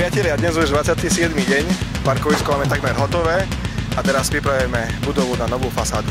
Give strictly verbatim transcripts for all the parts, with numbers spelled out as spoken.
priatelia, dnes už dvadsiaty siedmy deň, parkovisko máme takmer hotové a teraz pripravujeme budovu na novú fasádu.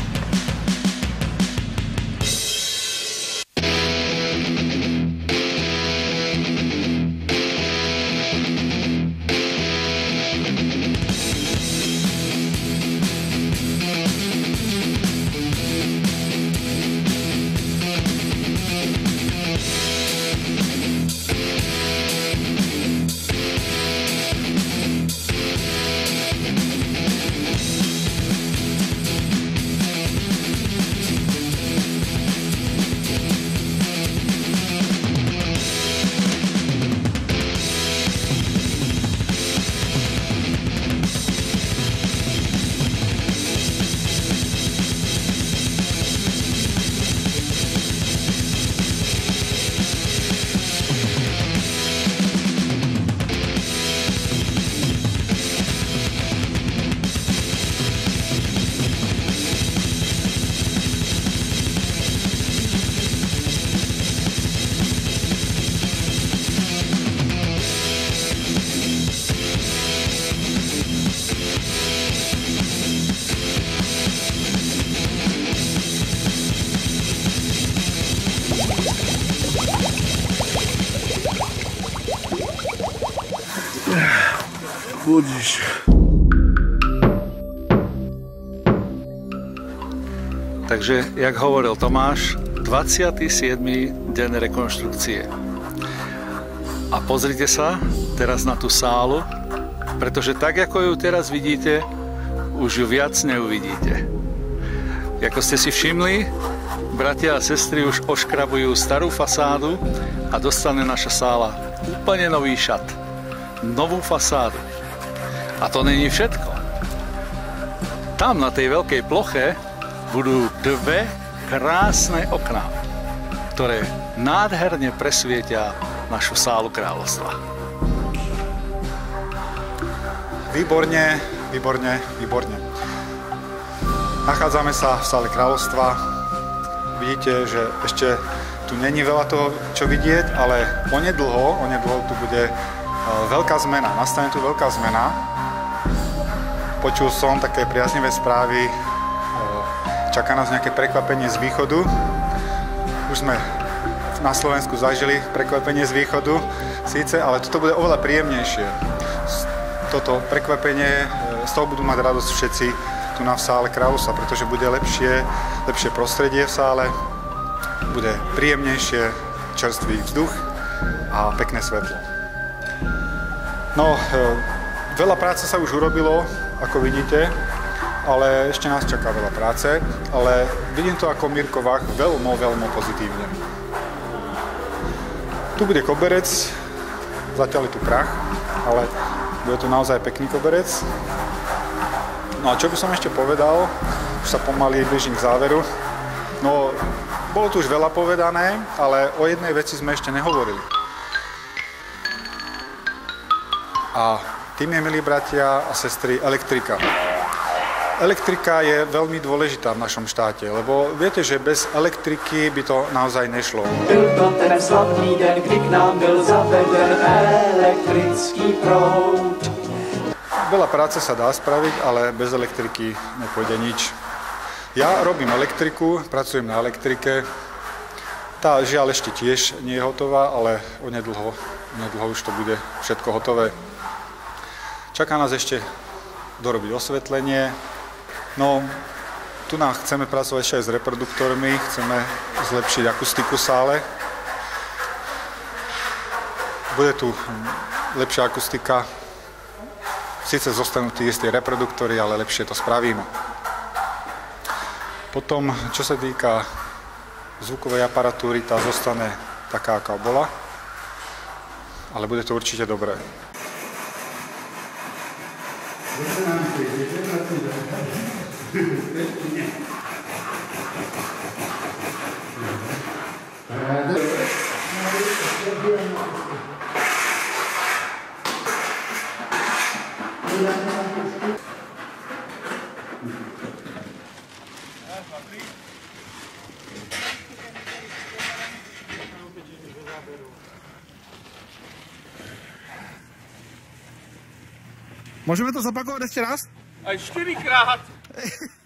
Budíš. Takže, jak hovoril Tomáš, dvadsiaty siedmy deň rekonštrukcie. A pozrite sa teraz na tú sálu, pretože tak, ako ju teraz vidíte, už ju viac neuvidíte. Ako ste si všimli, bratia a sestry už oškrabujú starú fasádu a dostane naša sála úplne nový šat. Novú fasádu. A to není všetko. Tam na tej veľkej ploche budú dve krásne okná, ktoré nádherne presvietia našu sálu kráľovstva. Výborne, výborne, výborne. Nachádzame sa v sále kráľovstva. Vidíte, že ešte tu není veľa toho, čo vidieť, ale onedlho, onedlho tu bude veľká zmena. Nastane tu veľká zmena. Počul som také priaznivé správy, čaká nás nejaké prekvapenie z východu. Už sme na Slovensku zažili prekvapenie z východu, síce, ale toto bude oveľa príjemnejšie. Toto prekvapenie, z toho budú mať radosť všetci tu na v sále kráľovstva, pretože bude lepšie, lepšie prostredie v sále, bude príjemnejšie, čerstvý vzduch a pekné svetlo. No, veľa práce sa už urobilo, ako vidíte, ale ešte nás čaká veľa práce, ale vidím to ako Mirko Vach veľmi, veľmi pozitívne. Tu bude koberec, zatiaľ je tu prach, ale bude tu naozaj pekný koberec. No a čo by som ešte povedal, už sa pomaly blížim k záveru, no bolo tu už veľa povedané, ale o jednej veci sme ešte nehovorili. A tým je, milí bratia a sestry, elektrika. Elektrika je veľmi dôležitá v našom štáte, lebo viete, že bez elektriky by to naozaj nešlo. Byl to ten slavný den, kdy k nám byl zaveden elektrický proud. Veľa práce sa dá spraviť, ale bez elektriky nepôjde nič. Ja robím elektriku, pracujem na elektrike. Tá žiaľ ešte tiež nie je hotová, ale onedlho, onedlho už to bude všetko hotové. Čaká nás ešte dorobiť osvetlenie. No, tu nám chceme pracovať ešte aj s reproduktormi, chceme zlepšiť akustiku sále. Bude tu lepšia akustika. Sice zostanú tí istí reproduktory, ale lepšie to spravíme. Potom, čo sa týka zvukovej aparatúry, tá zostane taká, aká bola. Ale bude to určite dobré. Môžeme to zopakovať ešte raz? Aj štyrikrát.